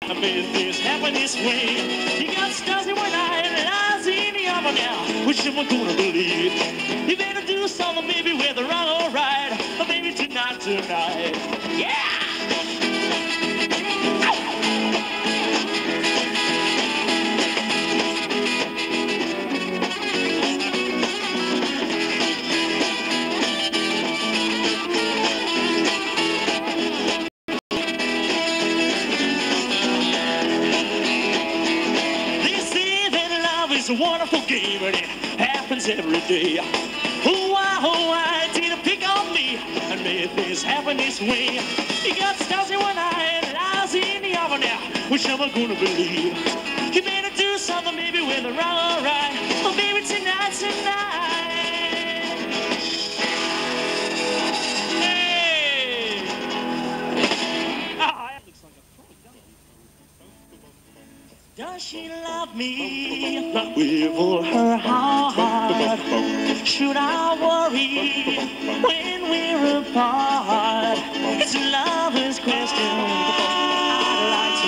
I made things happen this way. You got stars in one eye and lies in the other now. Which am I gonna believe? You better do something, maybe whether wrong or right. But maybe tonight. Yeah! It's a wonderful game and it happens every day. Oh, why did it pick on me and made things happen this way? You got stars in one eye and lies in the other now. Which am I gonna believe? You better do something, maybe with the wrong or right. Oh, baby, tonight. Hey! Ah, that looks like a pro. Does she love me with all her heart? Should I worry when we're apart? It's a lover's question I'd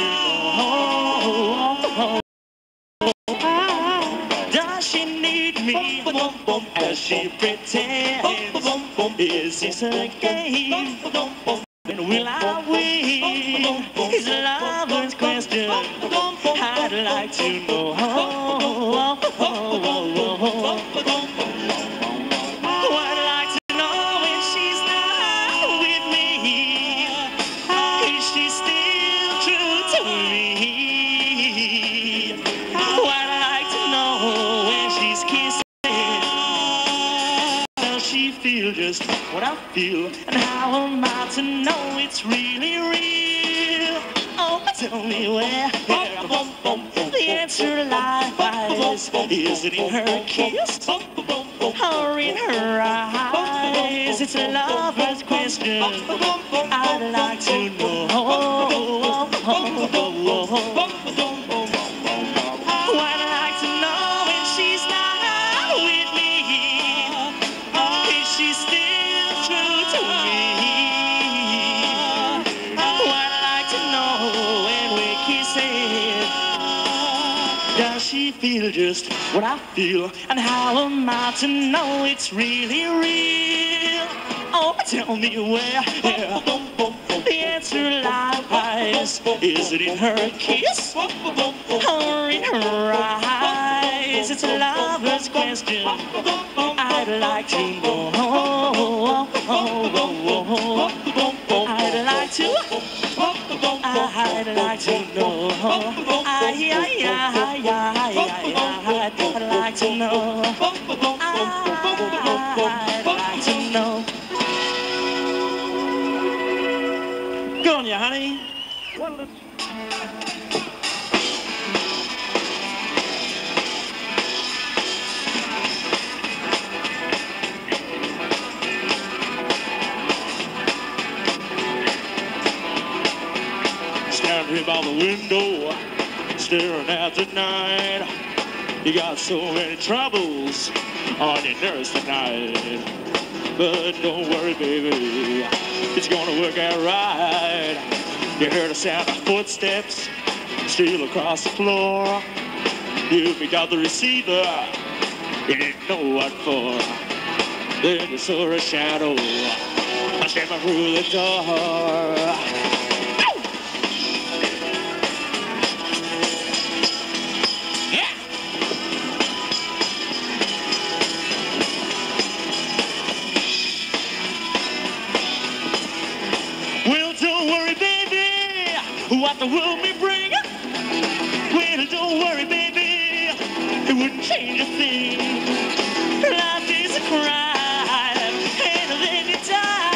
like to know. Does she need me as she pretends? Is this a game? And will I win? It's a lover's question I'd like to know. I'd like to know when she's not with me. Is she still true to me? I'd like to know when she's kissing. Does she feel just what I feel? And how am I to know it's really real? Oh, tell me where. The answer lies. Is it in her kiss or in her eyes? It's a lover's question I'd like to know. I'd like to know when she's not with me. Is she still true to me? I'd like to know when we're kissing. Does she feel just what I feel? And how am I to know it's really real? Oh, tell me where the answer lies. Is it in her kiss or in her eyes? It's a lover's question I'd like to know. I'd like to know. I'd like to know. I'd like to know. Good on you, honey. Standing here by the window, staring at the night. You got so many troubles on your nerves tonight. But don't worry, baby, it's gonna work out right. You heard the sound of footsteps steal across the floor. You picked out the receiver, you didn't know what for. Then you saw a shadow stepping through the door. What the world may bring. Well, don't worry, baby, it wouldn't change a thing. Life is a crime, and then you die.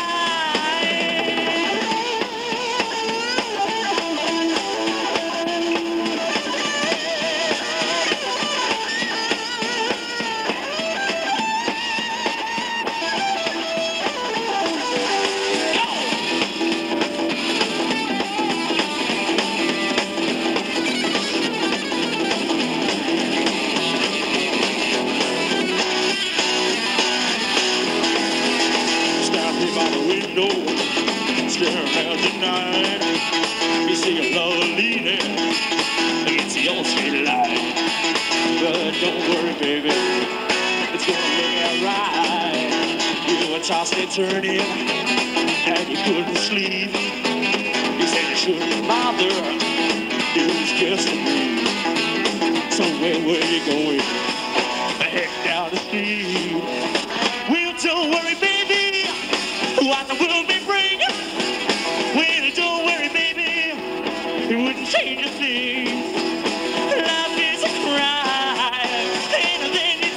don't worry, baby, it's gonna work out right. You were tossing and turning, and you couldn't sleep. You said you shouldn't bother, it was just a dream. So where were you going? Heck down the street. Well, don't worry, baby, what the world may bring. Well, don't worry, baby, it wouldn't change a thing. Love is a crime, and then you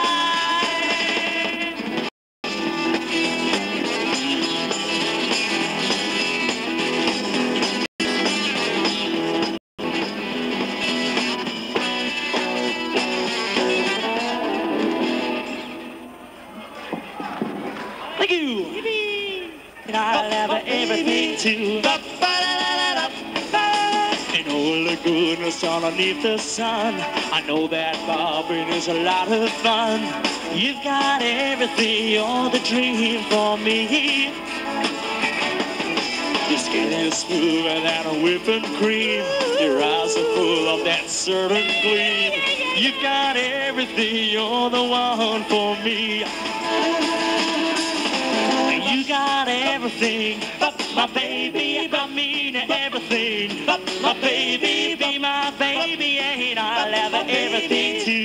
die. Thank you. And I'll have everything too. And all the goodness underneath the sun. I know that bobbing is a lot of fun. You've got everything, you're the dream for me. Your skin is smoother than a whipping cream. Your eyes are full of that certain gleam. You've got everything, you're the one for me. You got everything, my baby, I mean everything. My baby, be my baby, and I'll have everything too.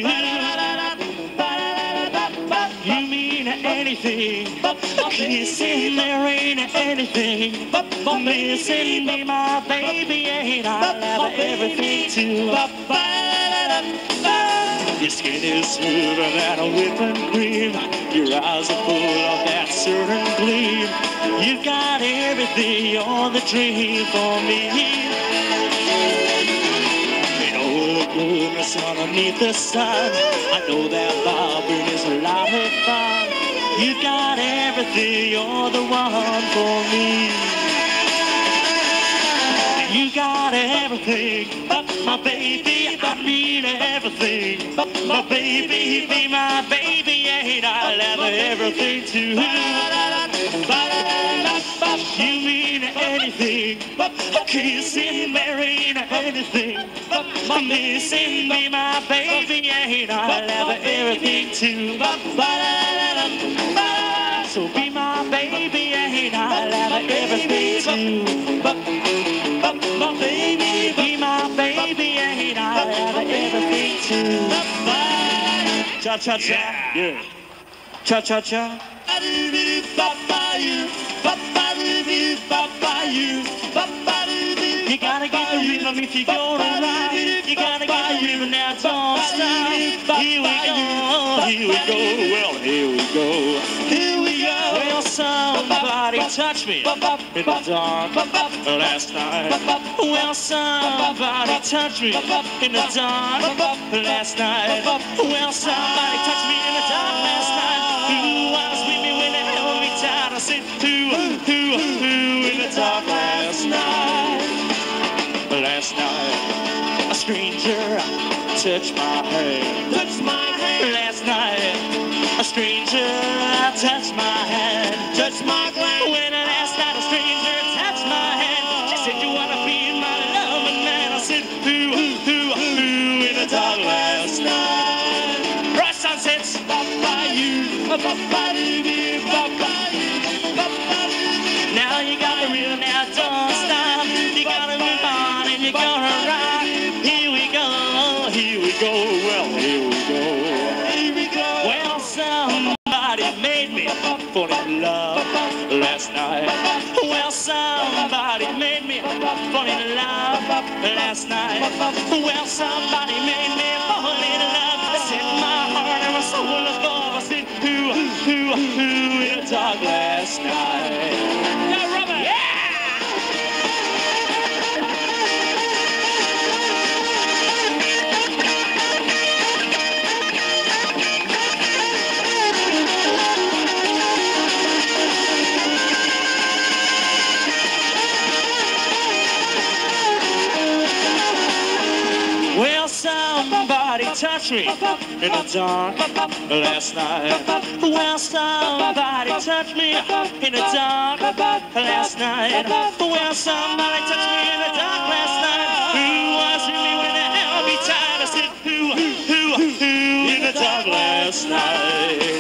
You mean anything, kissing there ain't anything. Missing me, my baby, and I'll have everything too. Your skin is smoother than a whipping cream. Your eyes are full of that certain gleam. You've got everything, you're the dream for me. And all the goodness underneath the sun. I know that bobbing is a lot of fun. You've got everything, you're the one for me. You got everything, my baby, I mean everything. My baby, be my baby, and I'll have everything too. You mean anything, kissing, marrying anything. Missing me, my baby, and I'll have everything too. So be my baby, and I'll have everything too. My baby, be my baby, and I'll have everything too. Cha-cha-cha, yeah. Cha-cha-cha. You gotta get the rhythm if you're gonna ride. You gotta get the rhythm now, don't stop. Here we go, well, here we go. Here we go. Well, somebody touched me in the dark last night. Well, somebody touched me in the dark last night. Well, somebody touched me in the dark last night. Who was with me when they held me tight? I said, who in the dark last night? Last night, a stranger touched my hand. Touched my hand. Last night, a stranger touched my hand. Touched my gland. When last night a stranger touched my hand, she said, you wanna be my loving man? I said, who in the dark last night? Bright sunsets, by you. Now you got the real, now don't stop. You gotta move on and you're gonna rock. Here we go, well, here we go. Well, somebody made me fall in love last night. Well, somebody made me fall in love last night. Well, somebody made me fall in love. I set my heart and my soul above. I said, who in the dark last night? Yeah, Robert! Yeah! Well, somebody touched me in the dark last night. Well, somebody touched me in the dark last night. Well, somebody touched me in the dark last night. Who was with me when they held me tight? I said, who last night.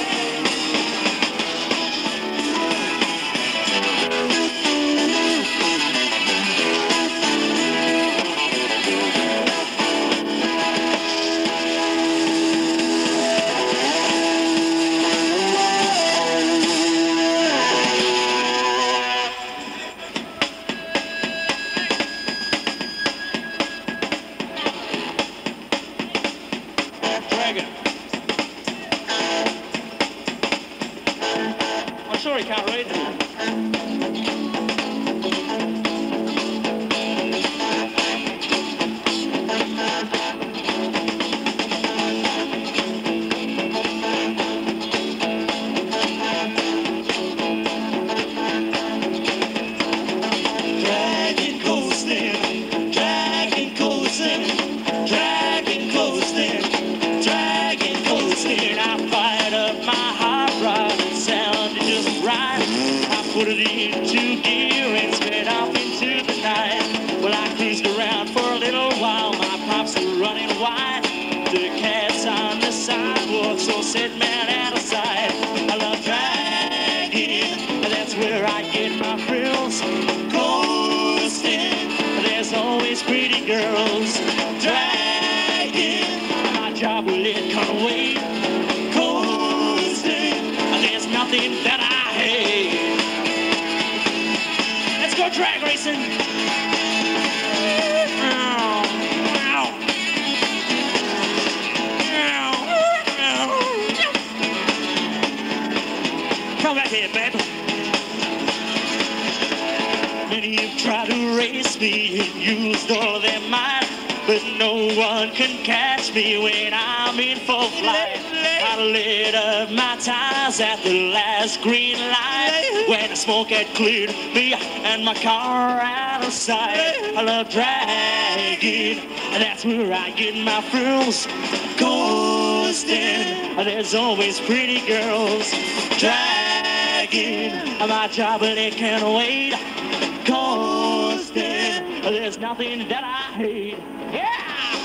I'm sure he can't read. Dragging coasting, dragging coasting, dragging coasting, dragging coasting. I fired up my hot rod and sounded just right. I put it into gear and sped off into the night. Well, I cruised around for a little while. My pops were running wide. The cats on the sidewalk, so said man out of sight. I love dragging, that's where I get my thrills. Coasting, there's always pretty girls. Dragging, my job will it come away. Coasting, there's nothing that I hate. Let's go drag racing. Come back here, babe. Many have tried to race me and used all their might, but no one can catch me when I'm in full flight. I lit up my tires at the last green light when the smoke had cleared me and my car out of sight. I love dragging, and that's where I get my thrills. Coasting, there's always pretty girls. Dragging, my job but it can't wait. Coasting, there's nothing that I hate. Yeah!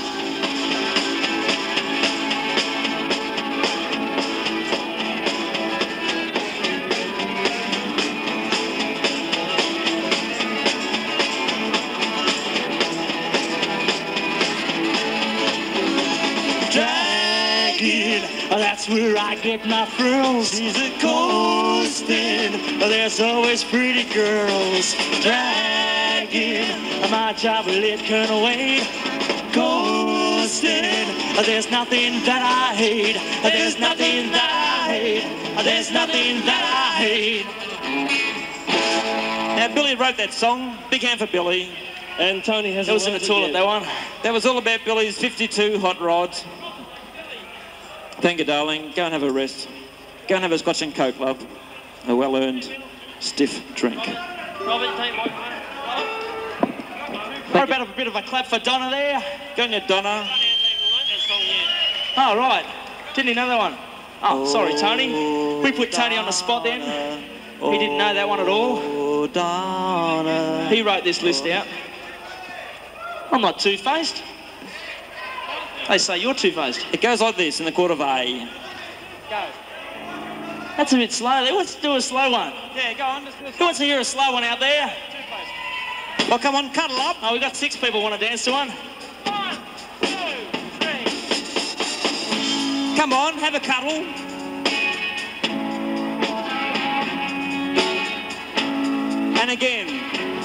Dragging, that's where I get my thrills. She's a coasting, there's always pretty girls. Dragging, my job will it can wait. Coasting, there's nothing that I hate. There's nothing that I hate. There's nothing that I hate. Now, Billy wrote that song. Big hand for Billy. And Tony has. That was in the toilet, that one. That was all about Billy's 52 hot rods. Thank you, darling. Go and have a rest. Go and have a Scotch and Coke, love. A well-earned, stiff drink. Robert, take my phone. How about a bit of a clap for Donna there? Go on, your Donna. Oh, right. Didn't he know that one? Oh, sorry, Tony. We put Tony on the spot then. He didn't know that one at all. Donna. He wrote this list out. I'm not two-faced. They say you're two-faced. It goes like this in the chord of A. Go. That's a bit slow. Let's do a slow one. Yeah, go on. Who wants to hear a slow one out there? Well, come on, cuddle up. Oh, we got 6 people want to dance to one. 1, 2, 3. Come on, have a cuddle. And again.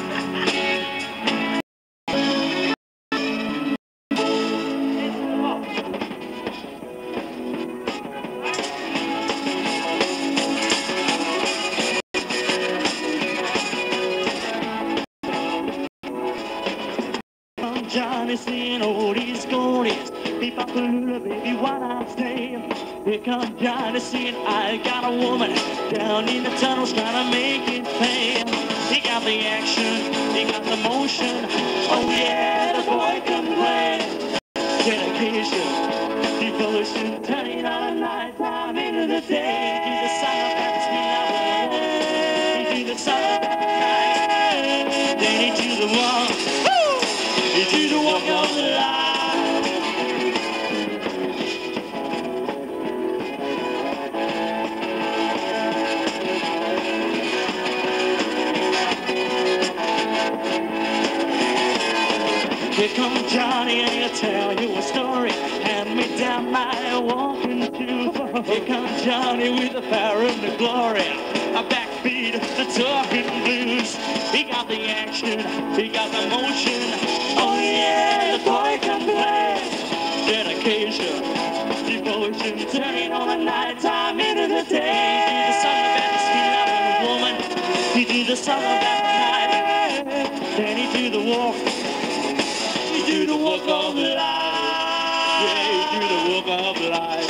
Johnny's seeing oldies, goldies. Be popular, baby, while I stay. Here comes Johnny saying, I got a woman down in the tunnels trying to make it pay. He got the action, he got the motion. Oh yeah, the boy can play. Dedication, devotion, turning on night time into the day. Do the sun up and spin out. Do the sun up night. Then into the wall. To the walk of the line. Here comes Johnny and he'll tell you a story. Hand me down my walking shoe. Here comes Johnny with the power and the glory. A backbeat, the talking blues. He got the action, he got the motion. Oh yeah, the boy can play. Dedication, devotion, turning on the night time into the day. The song about the sweet loving woman. He do the song about the night. Then he do the walk. He do the walk of life. Yeah, he do the walk of life.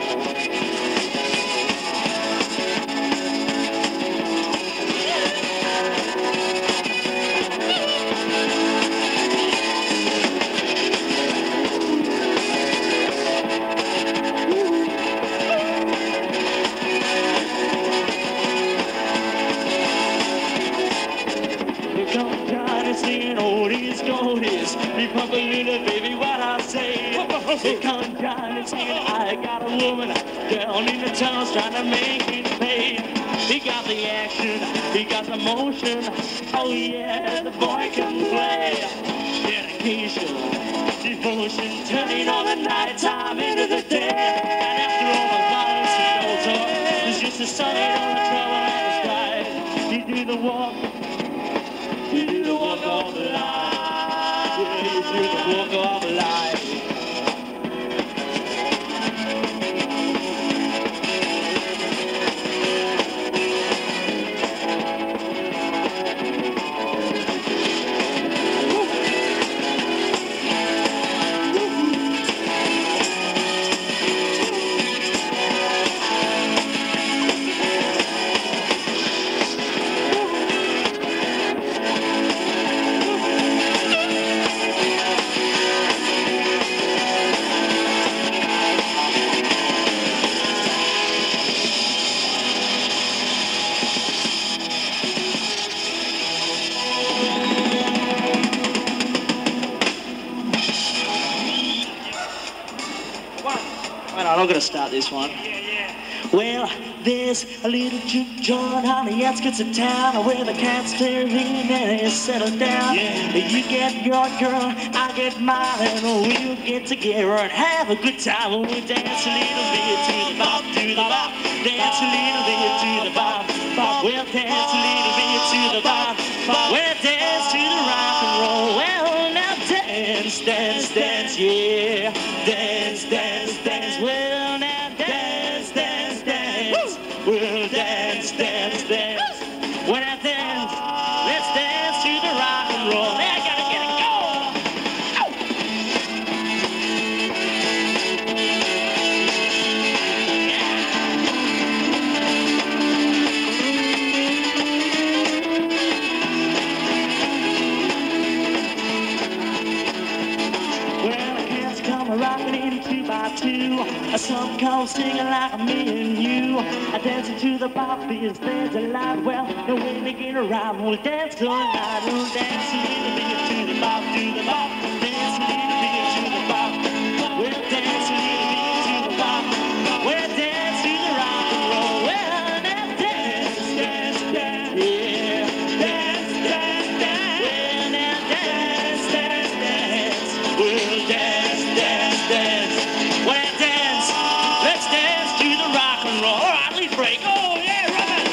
Singing oldies, goldies, you pump a little baby, what I say. Here comes Johnny singing, I got a woman down in the tunnels trying to make it pay. He got the action, he got the motion. Oh yeah, the boy can play. Dedication, devotion, turning on the night time into the day. And after all the violence and no talk, it's just the sun ain't on the trouble and the sky. He do the walk. You do the walk of life. Yeah, you do the walk of life. I'm not gonna start this one. Well, there's a little juke joint on the outskirts of town where the cats clear in and they settle down. You get your girl, I get mine, and we'll get together and have a good time. We'll dance a little bit to the bop, dance a little bit to the bop, we'll dance a little bit to the bop, we'll dance to the rock and roll. Well, now dance, dance, dance, yeah, dance, dance, dance. Well, now dance, dance, dance. We'll dance, dance, dance. When I dance, let's dance to the rock and roll. I gotta get it going. Well, the cats come rocking in 2 by 2. Some come singing like me and you. Dancing to the bop is their delight. Well, and when they get around, we'll dance all night. We'll dance a little bit to the bop, dance a little bit to the bop. We'll dance a little bit to the bop. We'll dance to the rock and roll. Well, now dance, dance, dance, yeah, dance, dance, dance. Well, now dance, dance, dance. We'll dance, dance, dance. Well, dance, let's dance to the rock and roll. All right, lead break. Oh, yeah, run it.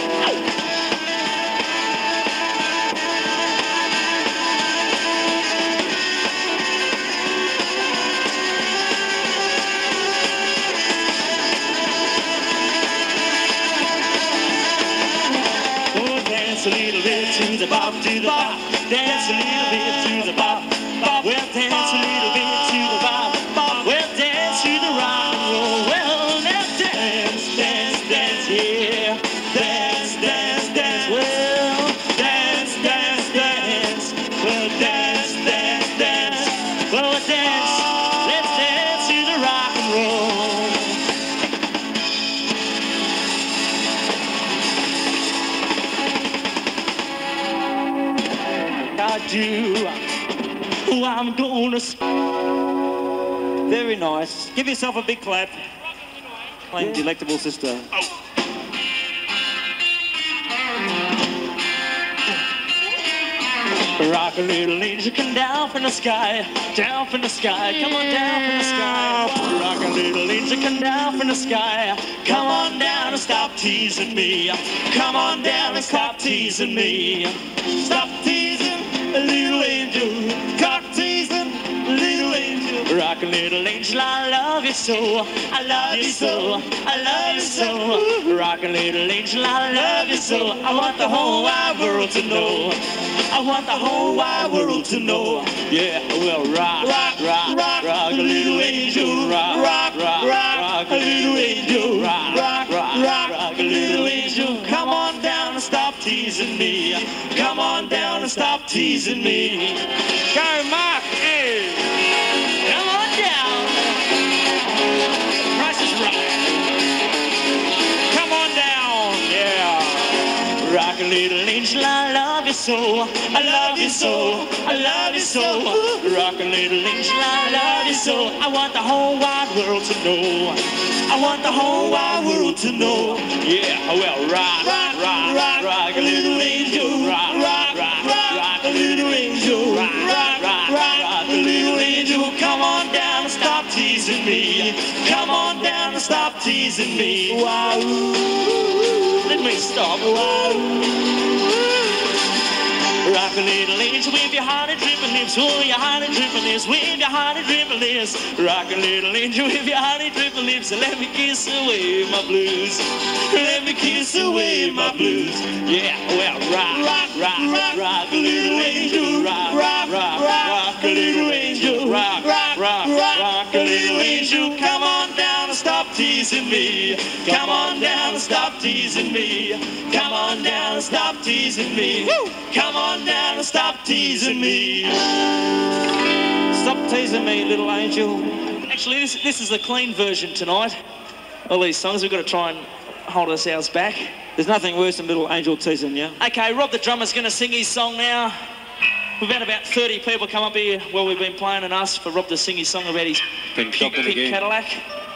Oh, dance a little bit to the bop, dance a little bit to the bop, well, dance a little bit to the bop, well, dance to the rock and roll. Well, now dance, dance, dance, yeah, dance, dance, dance. Well, dance, dance, dance. Well, dance, dance, dance. Well, dance, let's dance to the rock and roll. I do. Oh, I'm gonna. Very nice. Give yourself a big clap. Playing Delectable Sister. Rock a little angel, come down from the sky, down from the sky, come on down from the sky. Rock a little angel, come down from the sky, come on down and stop teasing me. Come on down and stop teasing me. Stop teasing, little angel, stop teasing, little angel. Rock a little angel, I love you so, I love you so, I love you so. Rock a little angel, I love you so. I want the whole wide world to know. I want the whole wide world to know. Yeah, well, rock, rock, rock, rock, rock a little angel. Rock, rock, rock, rock a little angel. Rock, rock, rock, rock a little angel. Come on down and stop teasing me. Come on down and stop teasing me. Go, Mark. Hey. Come on down. Price is right. Come on down. Yeah. Rock a little angel, I love you so, I love you so, I love you so. Rock a little angel, I love you so. I want the whole wide world to know. I want the whole wide world to know. Yeah, well, rock, rock, rock, rock, rock a little angel. Rock, rock, rock, rock a little angel. Rock, rock, rock, rock a little angel. Come on down and stop teasing me. Come on down and stop teasing me. Wow. Let me stop. Wow. Rock a little angel with your heart and dripping lips. Oh, your heart and dripping lips. With your heart and dripping lips. Rock a little angel with your heart and dripping lips. And let me kiss away my blues. Let me kiss away my blues. Yeah, well, rock, rock, rock, rock, rock a little angel. Rock, rock, rock, rock a little angel. Rock, rock, rock, rock a little angel. Come on down and stop teasing me. Come on down and stop teasing me. Come on down and stop teasing me. Woo! Come on down and stop teasing me. Stop teasing me, little angel. Actually, this is a clean version tonight. All these songs, we've got to try and hold ourselves back. There's nothing worse than little angel teasing you. Okay, Rob the drummer's going to sing his song now. We've had about 30 people come up here while we've been playing and asked for Rob to sing his song about his pink Cadillac.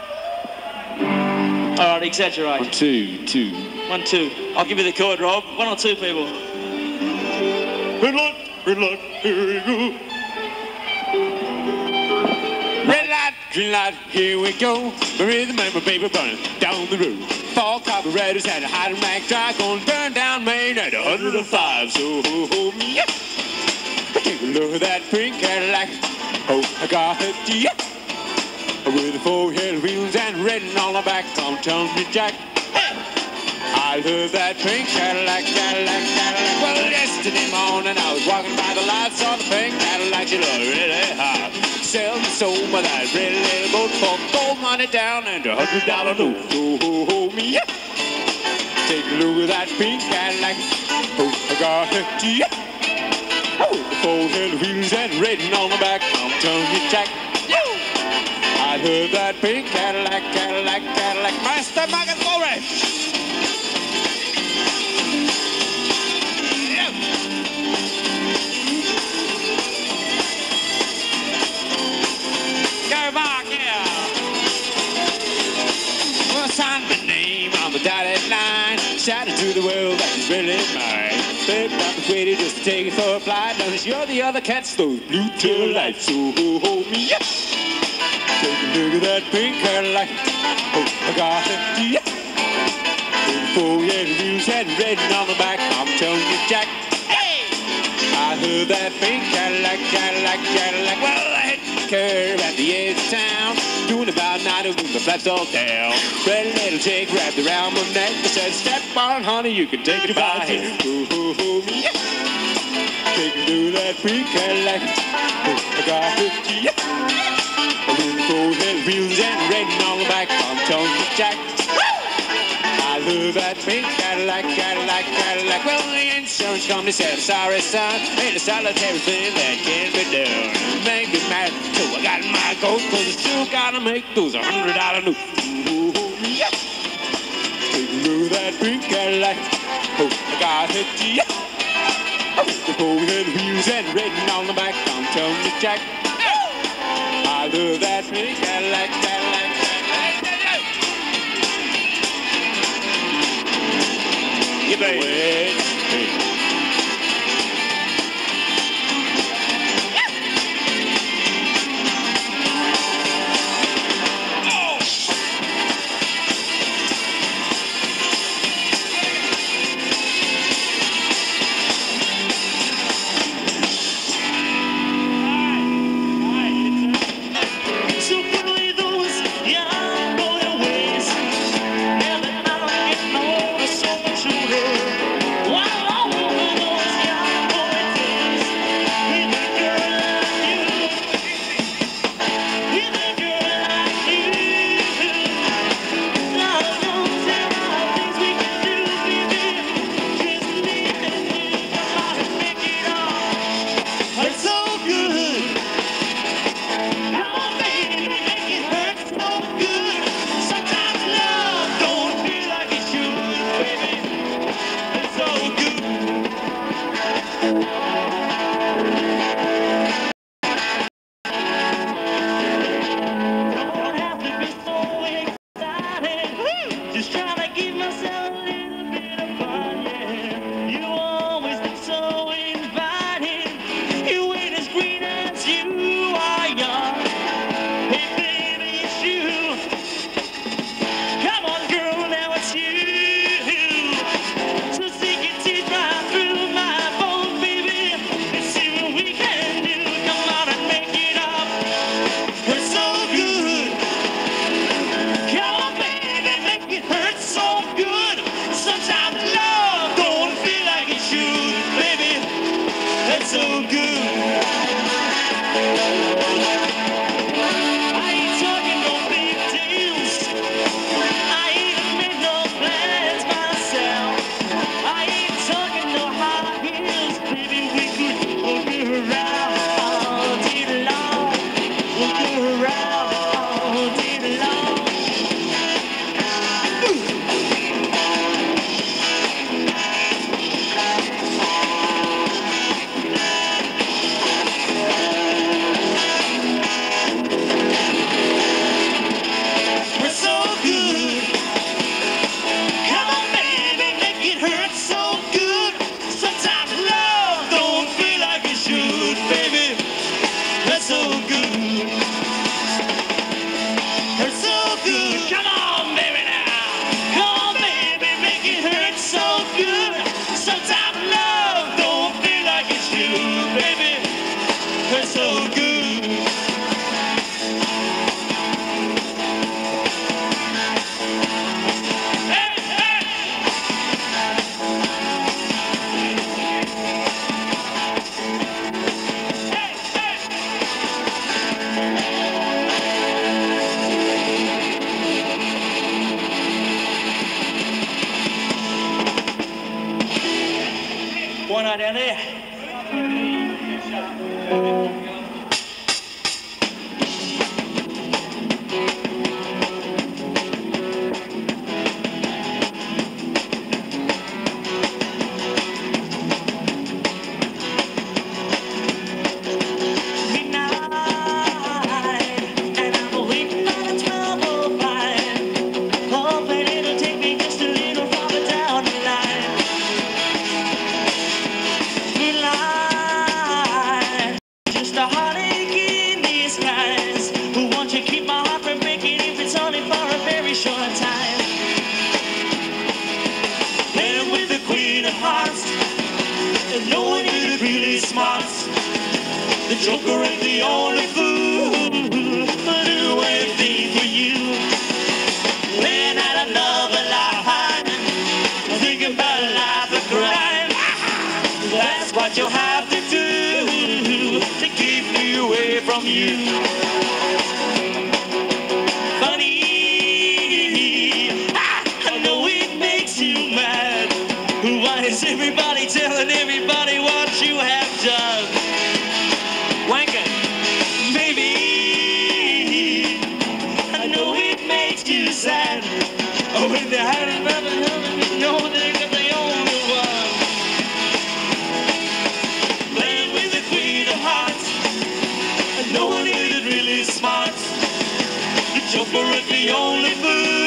All right, exaggerate. 1, 2, 2. 1, 2. I'll give you the chord, Rob. 1 or 2 people. Red light, here we go. Red light, green light, here we go. The rhythm and my baby burning down the road. 4 copywriters had a hot and Mac dry, gonna burn down Maine at 105. So hold me up. Take a look at that pink Cadillac. Oh, I got it, yeah. With the 4 head wheels and red on the back, I'm telling you, Jack. I love that pink Cadillac, Cadillac, Cadillac. Well, yesterday morning I was walking by the lights, saw the pink Cadillac. She looked really hot. Sell me sold by that red little boat for gold money down and a $100 note. So hold me up. Take a look at that pink Cadillac. Oh, I got it, yeah. Oh, the 4 head wheels and red on the back. I'm telling you, Jack. I love that pink Cadillac, Cadillac, Cadillac. Master Magatore. Go back, yeah. Well, sign my name on the dotted line. Shout it to the world that is really mine. Third time persuaded just to take it for a flight. Notice you're the other cats, those blue tail lights. So hold me up. Take a look at that pink Cadillac. Oh, I got it, yeah. 4 head wheels and red on the back. I'm telling you, Jack. Hey! I heard that pink Cadillac, Cadillac, Cadillac. Well, I hit the curve at the edge of town, doing about 90 with the flaps all down. Red little chick wrapped around my neck. I said, step on, honey, you can take it by here. Oh, yeah. Take a look at that pink Cadillac. Oh, I got it, yeah. 4 head wheels and red on the back. I'm telling you, Jack. I love that pink Cadillac, Cadillac, Cadillac. Well, the insurance company said, sorry, son, ain't a solitary thing that can be done. Make me mad, so I got my coat, cause I still gotta make those $100 notes. Oh, yeah. Take a look at that pink Cadillac. Oh, I got it, yeah. Oh, the 4 head wheels and red on the back. I'm telling you, Jack. I love that pink Cadillac, Cadillac, Cadillac. You baby. looking around all day long. We're so good. Come on, baby, make it hurt so good. Sometimes love don't feel like it should, baby. We're so good. We're so good. Come on, baby, now. Come on, baby, make it hurt so good. Sometimes love don't feel like it should, baby. We're so good. Hey, hey. One out down there. Midnight, and I'm waiting on a 12:05, hoping it'll take me just a little farther down the line. Line, just a heartache in disguise. Who wants to keep my heart from breaking if it's only for a very short time? Playing with the Queen of Hearts, and no one is really smart. The Joker ain't the only fool who do anything for you. Playing out another line, thinking about life and crime. That's what you'll have to do to keep me away from you. Funny, I know it makes you mad. Why is everybody telling everybody what you have done? Wanker, baby, I know it makes you sad. Oh, when they had another, you know they're the only one. Playing with the Queen of Hearts, and no one is really smart. The Joker is the only fool